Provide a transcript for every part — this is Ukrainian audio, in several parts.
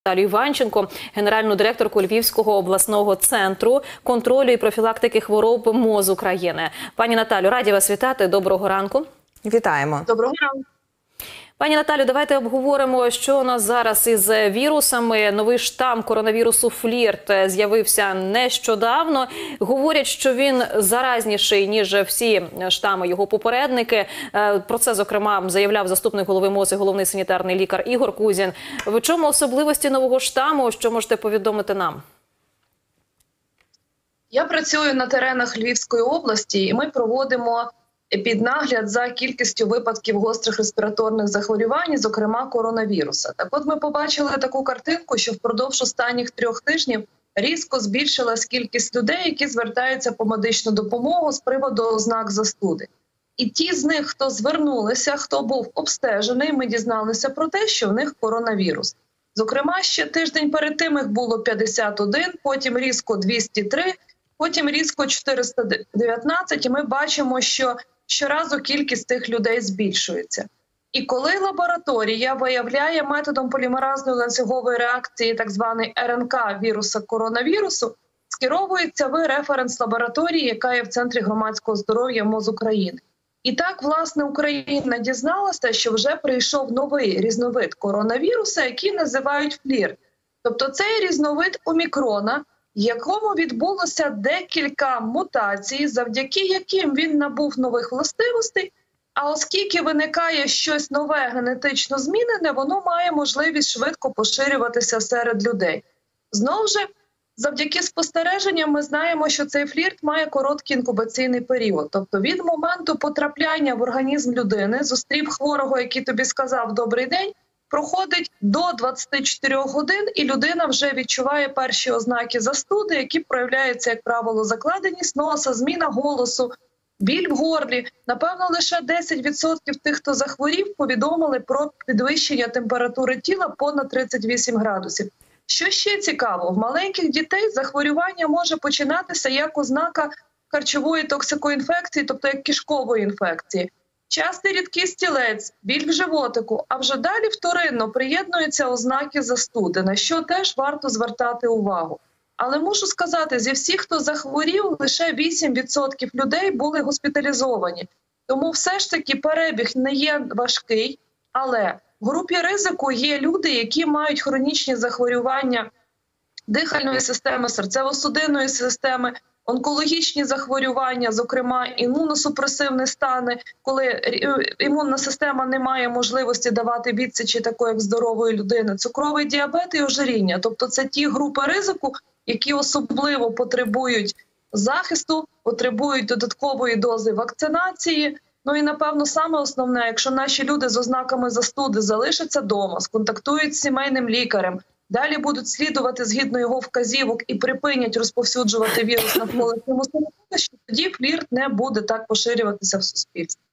Наталію Іванченко, генеральну директорку Львівського обласного центру контролю і профілактики хвороб МОЗ України. Пані Наталю, раді вас вітати. Доброго ранку. Вітаємо. Доброго ранку. Пані Наталю, давайте обговоримо, що у нас зараз із вірусами. Новий штам коронавірусу «Флірт» з'явився нещодавно. Говорять, що він заразніший, ніж всі штами його попередники. Про це, зокрема, заявляв заступник голови МОЗ і головний санітарний лікар Ігор Кузін. В чому особливості нового штаму? Що можете повідомити нам? Я працюю на теренах Львівської області, і ми проводимо піднагляд за кількістю випадків гострих респіраторних захворювань, зокрема коронавіруса. Так от ми побачили таку картинку, що впродовж останніх 3 тижнів різко збільшилась кількість людей, які звертаються по медичну допомогу з приводу ознак застуди. І ті з них, хто звернулися, хто був обстежений, ми дізналися про те, що в них коронавірус. Зокрема, ще тиждень перед тим їх було 51, потім різко 203, потім різко 419, і ми бачимо, що щоразу кількість тих людей збільшується. І коли лабораторія виявляє методом полімеразної ланцюгової реакції так званий РНК віруса коронавірусу, скеровується в референс-лабораторії, яка є в Центрі громадського здоров'я МОЗ України. І так, власне, Україна дізналася, що вже прийшов новий різновид коронавіруса, який називають «Флірт». Тобто цей різновид омікрона, в якому відбулося декілька мутацій, завдяки яким він набув нових властивостей, а оскільки виникає щось нове генетично змінене, воно має можливість швидко поширюватися серед людей. Знову ж, завдяки спостереженням ми знаємо, що цей флірт має короткий інкубаційний період. Тобто від моменту потрапляння в організм людини, зустрів хворого, який тобі сказав «добрий день», проходить до 24 годин, і людина вже відчуває перші ознаки застуди, які проявляються, як правило, закладеність носа, зміна голосу, біль в горлі. Напевно, лише 10% тих, хто захворів, повідомили про підвищення температури тіла понад 38 градусів. Що ще цікаво, в маленьких дітей захворювання може починатися як ознака харчової токсикоінфекції, тобто як кишкової інфекції. Частий рідкий стілець, біль в животику, а вже далі вторинно приєднуються ознаки застуди, на що теж варто звертати увагу. Але мушу сказати, зі всіх, хто захворів, лише 8% людей були госпіталізовані. Тому все ж таки перебіг не є важкий, але в групі ризику є люди, які мають хронічні захворювання дихальної системи, серцево-судинної системи, онкологічні захворювання, зокрема імуносупресивні стани, коли імунна система не має можливості давати відсічі такої, як здорової людини, цукровий діабет і ожиріння. Тобто це ті групи ризику, які особливо потребують захисту, потребують додаткової дози вакцинації. Ну і, напевно, саме основне, якщо наші люди з ознаками застуди залишаться вдома, сконтактують з сімейним лікарем, далі будуть слідувати згідно його вказівок і припинять розповсюджувати вірус навколишньому середовищі, тоді флірт не буде так поширюватися в суспільстві.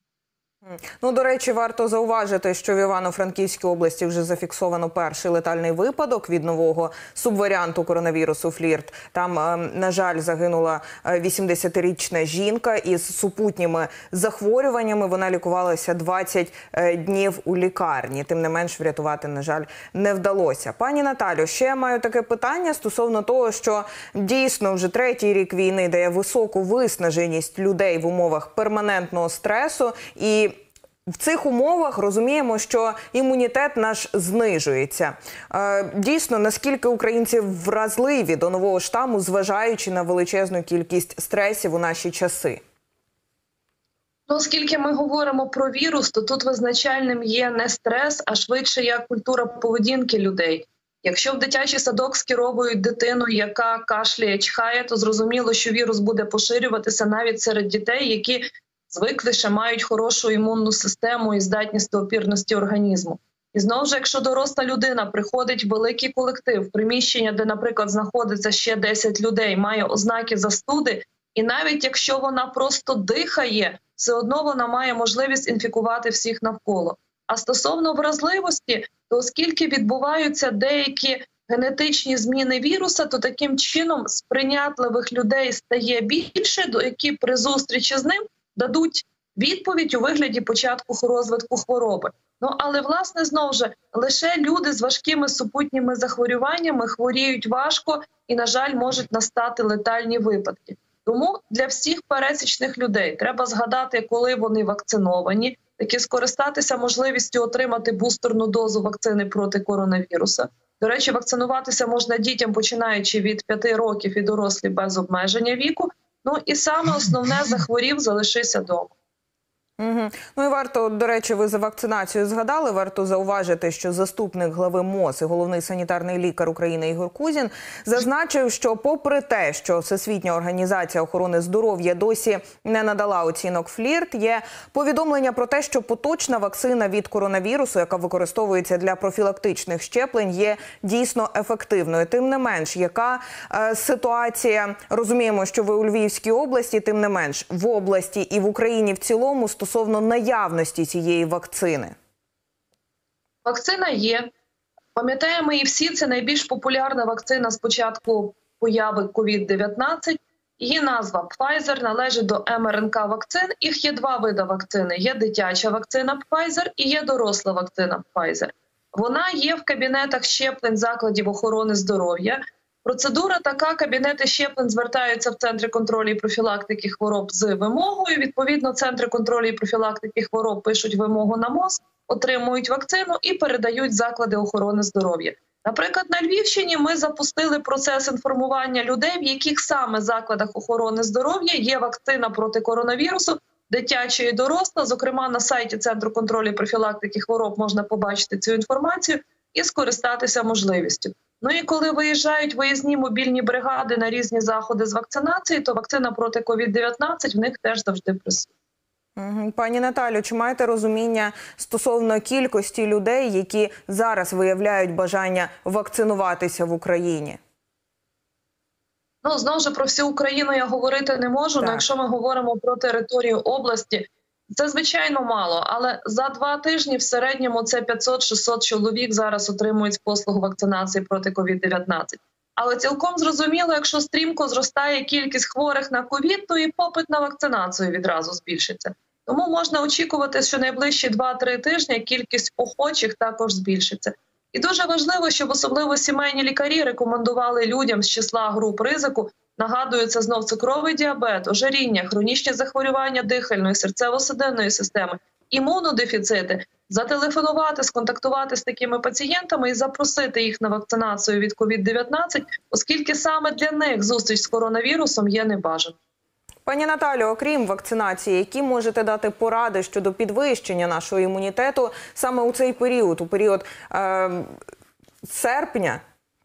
Ну, до речі, варто зауважити, що в Івано-Франківській області вже зафіксовано перший летальний випадок від нового субваріанту коронавірусу «Флірт». Там, на жаль, загинула 80-річна жінка із супутніми захворюваннями. Вона лікувалася 20 днів у лікарні. Тим не менш, врятувати, на жаль, не вдалося. Пані Наталю, ще я маю таке питання стосовно того, що дійсно вже 3-й рік війни дає високу виснаженість людей в умовах перманентного стресу. І в цих умовах розуміємо, що імунітет наш знижується. Дійсно, наскільки українці вразливі до нового штаму, зважаючи на величезну кількість стресів у наші часи? Ну, оскільки ми говоримо про вірус, то тут визначальним є не стрес, а швидше як культура поведінки людей. Якщо в дитячий садок скеровують дитину, яка кашляє, чхає, то зрозуміло, що вірус буде поширюватися навіть серед дітей, які звикли, ще мають хорошу імунну систему і здатність до опірності організму. І знову ж, якщо доросла людина приходить в великий колектив, приміщення, де, наприклад, знаходиться ще 10 людей, має ознаки застуди, і навіть якщо вона просто дихає, все одно вона має можливість інфікувати всіх навколо. А стосовно вразливості, то оскільки відбуваються деякі генетичні зміни віруса, то таким чином сприйнятливих людей стає більше, які при зустрічі з ним дадуть відповідь у вигляді початку розвитку хвороби. Ну, але, власне, знову ж, лише люди з важкими супутніми захворюваннями хворіють важко і, на жаль, можуть настати летальні випадки. Тому для всіх пересічних людей треба згадати, коли вони вакциновані, таки скористатися можливістю отримати бустерну дозу вакцини проти коронавіруса. До речі, вакцинуватися можна дітям, починаючи від 5 років і дорослі без обмеження віку. Ну і саме основне, захворів, залишися вдома. Угу. Ну і варто, до речі, ви за вакцинацію згадали, варто зауважити, що заступник глави МОЗ і головний санітарний лікар України Ігор Кузін зазначив, що попри те, що Всесвітня організація охорони здоров'я досі не надала оцінок флірт, є повідомлення про те, що поточна вакцина від коронавірусу, яка використовується для профілактичних щеплень, є дійсно ефективною. Тим не менш, яка ситуація, розуміємо, що ви у Львівській області, тим не менш, в області і в Україні в цілому стосовно наявності цієї вакцини? Вакцина є. Пам'ятаємо її всі, це найбільш популярна вакцина з початку появи COVID-19. Її назва Pfizer, належить до МРНК-вакцин. Їх є два види вакцини. Є дитяча вакцина Pfizer і є доросла вакцина Pfizer. Вона є в кабінетах щеплень закладів охорони здоров'я. Процедура така: кабінети щеплень звертаються в Центри контролю і профілактики хвороб з вимогою. Відповідно, Центри контролю і профілактики хвороб пишуть вимогу на МОЗ, отримують вакцину і передають в заклади охорони здоров'я. Наприклад, на Львівщині ми запустили процес інформування людей, в яких саме закладах охорони здоров'я є вакцина проти коронавірусу, дитяча і доросла. Зокрема, на сайті Центру контролю і профілактики хвороб можна побачити цю інформацію і скористатися можливістю. Ну і коли виїжджають виїзні мобільні бригади на різні заходи з вакцинації, то вакцина проти COVID-19 в них теж завжди присутня. Пані Наталю, чи маєте розуміння стосовно кількості людей, які зараз виявляють бажання вакцинуватися в Україні? Ну, знову ж, про всю Україну я говорити не можу, але якщо ми говоримо про територію області, це, звичайно, мало, але за 2 тижні в середньому це 500-600 чоловік зараз отримують послугу вакцинації проти COVID-19. Але цілком зрозуміло, якщо стрімко зростає кількість хворих на COVID, то і попит на вакцинацію відразу збільшиться. Тому можна очікувати, що найближчі 2-3 тижні кількість охочих також збільшиться. І дуже важливо, щоб особливо сімейні лікарі рекомендували людям з числа груп ризику, нагадую, це знов цукровий діабет, ожиріння, хронічні захворювання дихальної, серцево-судинної системи, імунодефіцити, зателефонувати, сконтактувати з такими пацієнтами і запросити їх на вакцинацію від COVID-19, оскільки саме для них зустріч з коронавірусом є небажаною. Пані Наталю, окрім вакцинації, які можете дати поради щодо підвищення нашого імунітету саме у цей період, у період серпня?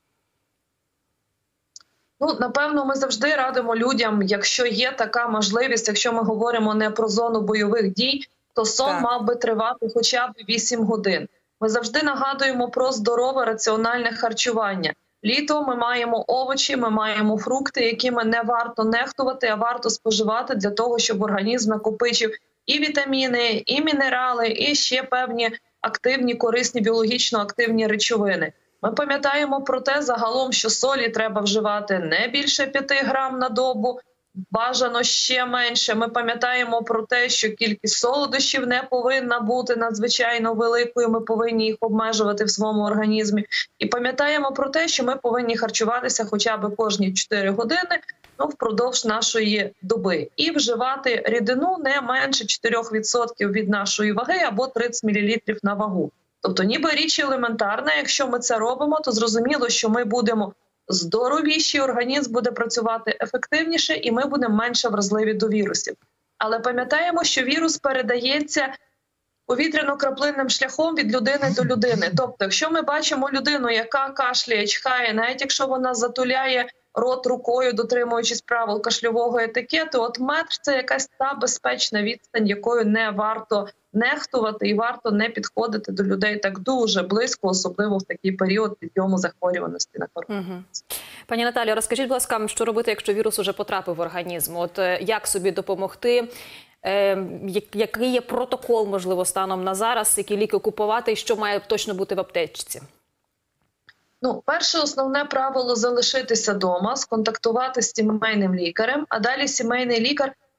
Ну, напевно, ми завжди радимо людям, якщо є така можливість, якщо ми говоримо не про зону бойових дій, то сон мав би тривати хоча б 8 годин. Ми завжди нагадуємо про здорове раціональне харчування. Літом ми маємо овочі, ми маємо фрукти, якими не варто нехтувати, а варто споживати для того, щоб організм накопичив і вітаміни, і мінерали, і ще певні активні, корисні, біологічно активні речовини. Ми пам'ятаємо про те загалом, що солі треба вживати не більше 5 грам на добу, бажано ще менше. Ми пам'ятаємо про те, що кількість солодощів не повинна бути надзвичайно великою, ми повинні їх обмежувати в своєму організмі. І пам'ятаємо про те, що ми повинні харчуватися хоча б кожні 4 години впродовж нашої доби. І вживати рідину не менше 4% від нашої ваги або 30 мл на вагу. Тобто ніби річ елементарна, якщо ми це робимо, то зрозуміло, що ми будемо здоровіші, організм буде працювати ефективніше і ми будемо менше вразливі до вірусів. Але пам'ятаємо, що вірус передається повітряно-краплинним шляхом від людини до людини. Тобто, якщо ми бачимо людину, яка кашляє, чхає, навіть якщо вона затуляє рот рукою, дотримуючись правил кашльового етикету, от метр – це якась та безпечна відстань, якою не варто нехтувати і варто не підходити до людей так дуже близько, особливо в такий період підйому захворюваності на коронавірус. Пані Наталію, розкажіть, будь ласка, що робити, якщо вірус уже потрапив в організм? От як собі допомогти? Який є протокол, можливо, станом на зараз? Які ліки купувати і що має точно бути в аптечці? Ну, перше основне правило – залишитися вдома, сконтактувати з сімейним лікарем, а далі сімейний лікар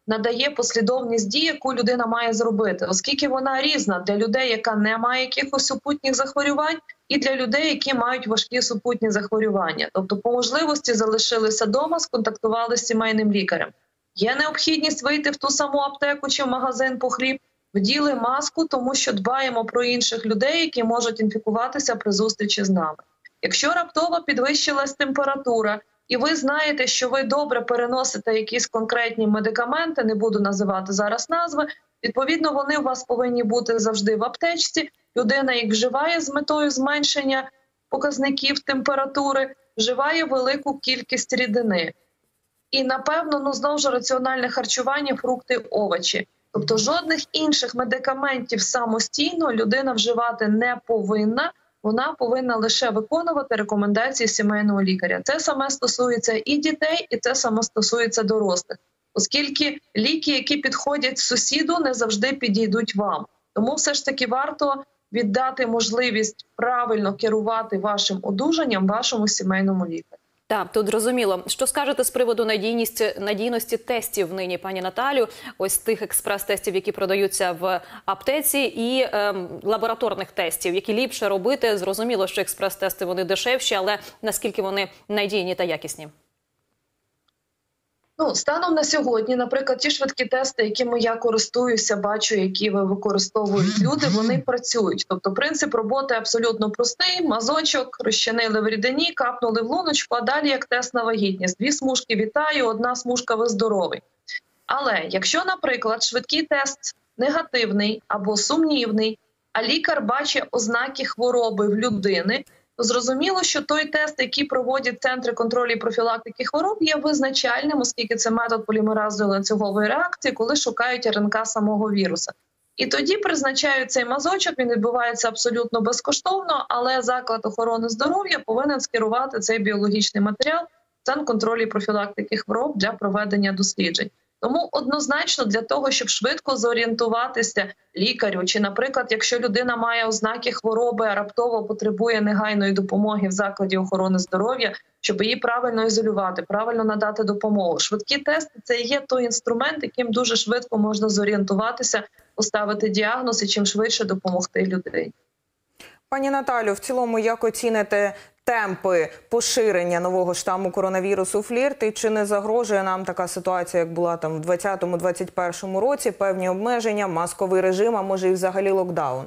надає послідовність дій, яку людина має зробити, оскільки вона різна для людей, яка не має якихось супутніх захворювань, і для людей, які мають важкі супутні захворювання. Тобто по можливості залишилися вдома, сконтактували з сімейним лікарем. Є необхідність вийти в ту саму аптеку чи в магазин по хліб, вділи маску, тому що дбаємо про інших людей, які можуть інфікуватися при зустрічі з нами. Якщо раптово підвищилась температура, і ви знаєте, що ви добре переносите якісь конкретні медикаменти, не буду називати зараз назви, відповідно, вони у вас повинні бути завжди в аптечці. Людина їх вживає з метою зменшення показників температури, вживає велику кількість рідини. І, напевно, знову ж раціональне харчування, фрукти, овочі. Тобто жодних інших медикаментів самостійно людина вживати не повинна, вона повинна лише виконувати рекомендації сімейного лікаря. Це саме стосується і дітей, і це саме стосується дорослих. Оскільки ліки, які підходять сусіду, не завжди підійдуть вам. Тому все ж таки варто віддати можливість правильно керувати вашим одужанням вашому сімейному лікарю. Так, тут зрозуміло. Що скажете з приводу надійності тестів нині, пані Наталю? Ось тих експрес-тестів, які продаються в аптеці, і лабораторних тестів, які ліпше робити. Зрозуміло, що експрес-тести вони дешевші, але наскільки вони надійні та якісні? Станом на сьогодні, наприклад, ті швидкі тести, якими я користуюся, бачу, які використовують люди, вони працюють. Тобто принцип роботи абсолютно простий. Мазочок розчинили в рідині, капнули в луночку, а далі як тест на вагітність. 2 смужки вітаю, 1 смужка ви здоровий. Але якщо, наприклад, швидкий тест негативний або сумнівний, а лікар бачить ознаки хвороби в людини, то зрозуміло, що той тест, який проводять Центри контролю і профілактики хвороб, є визначальним, оскільки це метод полімеразної ланцюгової реакції, коли шукають РНК самого віруса. І тоді призначають цей мазочок, він відбувається абсолютно безкоштовно, але заклад охорони здоров'я повинен скерувати цей біологічний матеріал в Центр контролю і профілактики хвороб для проведення досліджень. Тому однозначно для того, щоб швидко зорієнтуватися лікарю, чи, наприклад, якщо людина має ознаки хвороби, а раптово потребує негайної допомоги в закладі охорони здоров'я, щоб її правильно ізолювати, правильно надати допомогу. Швидкі тести – це є той інструмент, яким дуже швидко можна зорієнтуватися, поставити діагноз і чим швидше допомогти людині. Пані Наталю, в цілому, як оціните темпи поширення нового штаму коронавірусу флірт, і чи не загрожує нам така ситуація, як була там в 2020-2021 році, певні обмеження, масковий режим, а може і взагалі локдаун?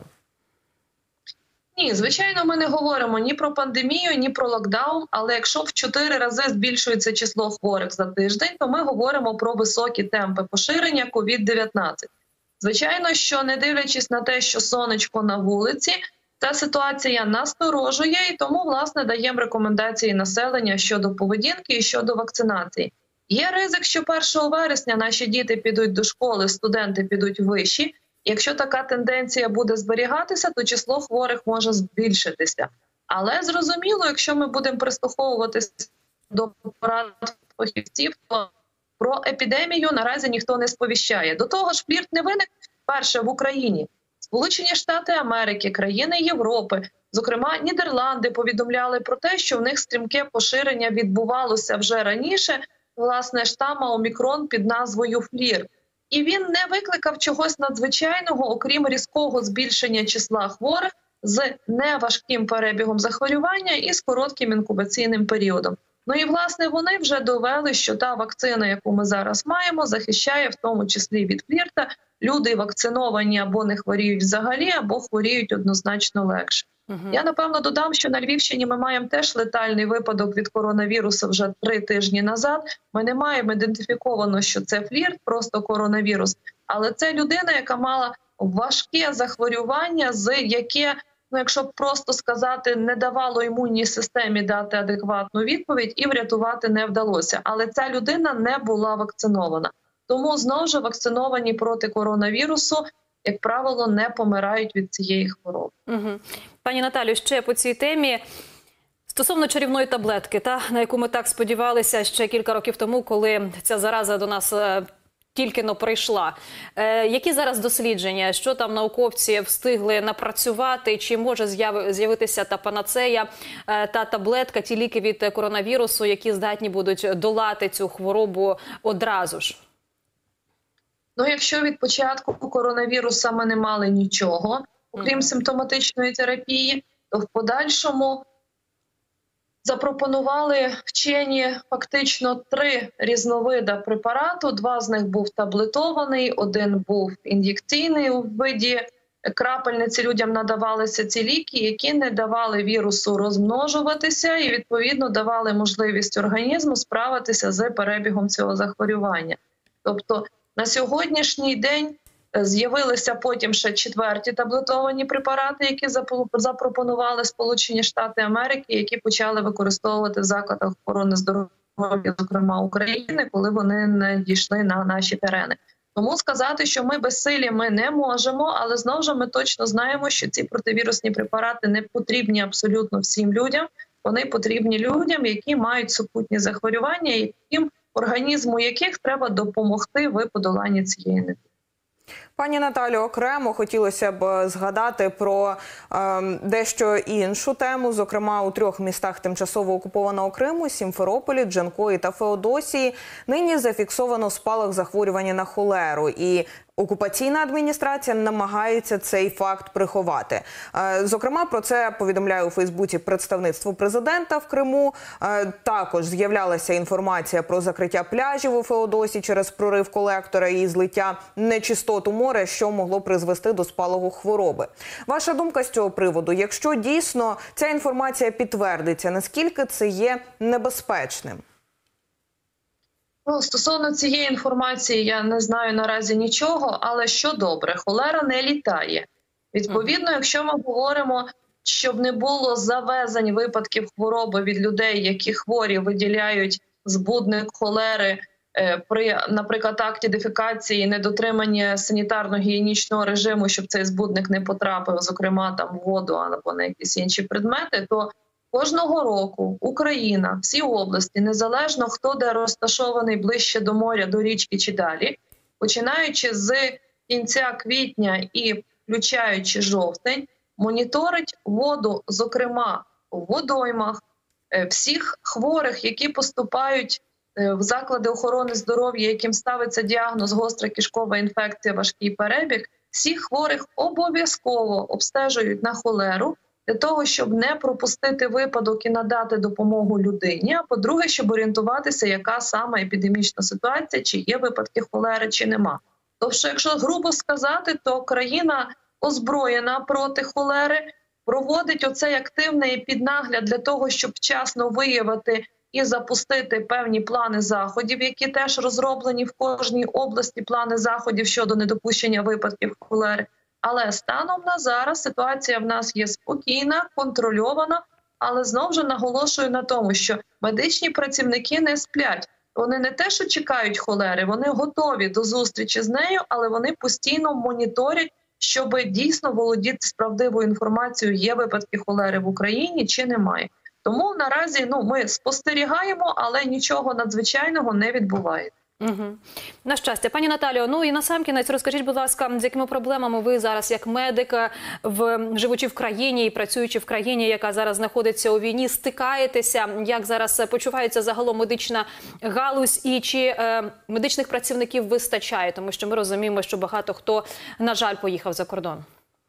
Ні, звичайно, ми не говоримо ні про пандемію, ні про локдаун, але якщо в 4 рази збільшується число хворих за тиждень, то ми говоримо про високі темпи поширення COVID-19. Звичайно, що не дивлячись на те, що сонечко на вулиці, ця ситуація насторожує, і тому, власне, даємо рекомендації населення щодо поведінки і щодо вакцинації. Є ризик, що 1 вересня наші діти підуть до школи, студенти підуть вищі. Якщо така тенденція буде зберігатися, то число хворих може збільшитися. Але зрозуміло, якщо ми будемо прислуховуватися до порад фахівців, то про епідемію наразі ніхто не сповіщає. До того ж, флірт не виник вперше в Україні. Сполучені Штати Америки, країни Європи, зокрема Нідерланди, повідомляли про те, що в них стрімке поширення відбувалося вже раніше, власне, штама Омікрон під назвою флірт. І він не викликав чогось надзвичайного, окрім різкого збільшення числа хворих з неважким перебігом захворювання і з коротким інкубаційним періодом. І, власне, вони вже довели, що та вакцина, яку ми зараз маємо, захищає в тому числі від флірта. Люди вакциновані або не хворіють взагалі, або хворіють однозначно легше. Я, напевно, додам, що на Львівщині ми маємо теж летальний випадок від коронавірусу вже 3 тижні назад. Ми не маємо ідентифіковано, що це флірт, просто коронавірус. Але це людина, яка мала важке захворювання, яке, якщо просто сказати, не давало імунній системі дати адекватну відповідь і врятувати не вдалося. Але ця людина не була вакцинована. Тому, знову ж, вакциновані проти коронавірусу, як правило, не помирають від цієї хвороби. Пані Наталю, ще по цій темі. Стосовно чарівної таблетки, на яку ми так сподівалися ще кілька років тому, коли ця зараза до нас тільки-но прийшла. Які зараз дослідження? Що там науковці встигли напрацювати? Чи може з'явитися та панацея, та таблетка, ті ліки від коронавірусу, які здатні будуть долати цю хворобу одразу ж? Ну, якщо від початку коронавіруса ми не мали нічого, окрім симптоматичної терапії, то в подальшому запропонували вчені фактично 3 різновида препарату. 2 з них був таблетований, 1 був ін'єкційний у виді крапельниці. Людям надавалися ці ліки, які не давали вірусу розмножуватися і, відповідно, давали можливість організму справитися з перебігом цього захворювання. Тобто на сьогоднішній день з'явилися потім ще 4-ті таблетовані препарати, які запропонували Сполучені Штати Америки, які почали використовувати в закладах охорони здоров'я, зокрема України, коли вони не дійшли на наші терени. Тому сказати, що ми безсилі, ми не можемо, але знову ж ми точно знаємо, що ці противірусні препарати не потрібні абсолютно всім людям. Вони потрібні людям, які мають супутні захворювання, яким організму яких треба допомогти в подоланні цієї недуги. Пані Наталю, окремо хотілося б згадати про дещо іншу тему. Зокрема, у 3 містах тимчасово окупованого Криму – Сімферополі, Джанкої та Феодосії – нині зафіксовано спалах захворювання на холеру. І окупаційна адміністрація намагається цей факт приховати. Зокрема, про це повідомляє у Фейсбуці представництво президента в Криму. Також з'являлася інформація про закриття пляжів у Феодосії через прорив колектора і злиття нечистот у море, що могло призвести до спалаху хвороби. Ваша думка з цього приводу? Якщо дійсно ця інформація підтвердиться, наскільки це є небезпечним? Ну, стосовно цієї інформації я не знаю наразі нічого, але що добре, холера не літає. Відповідно, якщо ми говоримо, щоб не було завезень випадків хвороби від людей, які хворі виділяють збудник холери при, наприклад, акті дефекації і недотриманні санітарно-гігієнічного режиму, щоб цей збудник не потрапив, зокрема, там, в воду або на якісь інші предмети, то кожного року Україна, всі області, незалежно хто де розташований ближче до моря, до річки чи далі, починаючи з кінця квітня і включаючи жовтень, моніторить воду, зокрема у водоймах, всіх хворих, які поступають в заклади охорони здоров'я, яким ставиться діагноз гостра кишкова інфекція, важкий перебіг, всіх хворих обов'язково обстежують на холеру, для того, щоб не пропустити випадок і надати допомогу людині, а по-друге, щоб орієнтуватися, яка саме епідемічна ситуація, чи є випадки холери, чи нема. Тобто, якщо грубо сказати, то країна озброєна проти холери, проводить оцей активний піднагляд для того, щоб вчасно виявити і запустити певні плани заходів, які теж розроблені в кожній області, плани заходів щодо недопущення випадків холери. Але станом на зараз ситуація в нас є спокійна, контрольована, але знову ж наголошую на тому, що медичні працівники не сплять. Вони не те, що чекають холери, вони готові до зустрічі з нею, але вони постійно моніторять, щоб дійсно володіти справдивою інформацією, є випадки холери в Україні чи немає. Тому наразі ми спостерігаємо, але нічого надзвичайного не відбувається. Угу. На щастя. Пані Наталіо, і насамкінець розкажіть, будь ласка, з якими проблемами ви зараз, як медик, живучи в країні і працюючи в країні, яка зараз знаходиться у війні, стикаєтеся? Як зараз почувається загалом медична галузь і чи медичних працівників вистачає? Тому що ми розуміємо, що багато хто, на жаль, поїхав за кордон.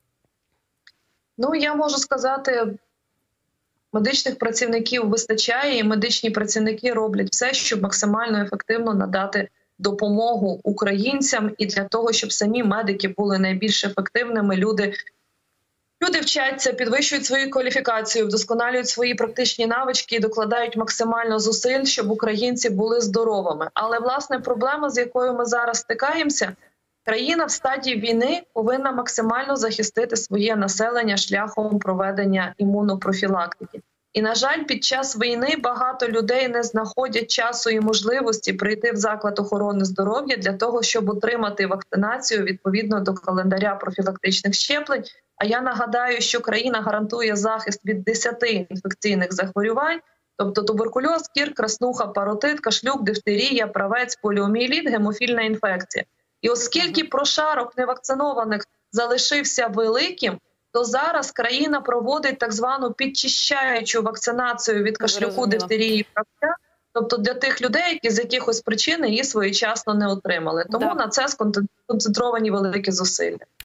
Я можу сказати, медичних працівників вистачає, і медичні працівники роблять все, щоб максимально ефективно надати допомогу українцям і для того, щоб самі медики були найбільш ефективними. Люди вчаться, підвищують свою кваліфікацію, вдосконалюють свої практичні навички і докладають максимально зусиль, щоб українці були здоровими. Але, власне, проблема, з якою ми зараз стикаємося, країна в стадії війни повинна максимально захистити своє населення шляхом проведення імунопрофілактики. І, на жаль, під час війни багато людей не знаходять часу і можливості прийти в заклад охорони здоров'я для того, щоб отримати вакцинацію відповідно до календаря профілактичних щеплень. А я нагадаю, що країна гарантує захист від 10 інфекційних захворювань, тобто туберкульоз, кір, краснуха, паротит, кашлюк, дифтерія, правець, поліомієліт, гемофільна інфекція. І оскільки прошарок невакцинованих залишився великим, то зараз країна проводить так звану підчищаючу вакцинацію від кашлюку, дифтерії, правця Тобто для тих людей, які з якихось причин її своєчасно не отримали. Тому Да. на це сконцентровані великі зусилля.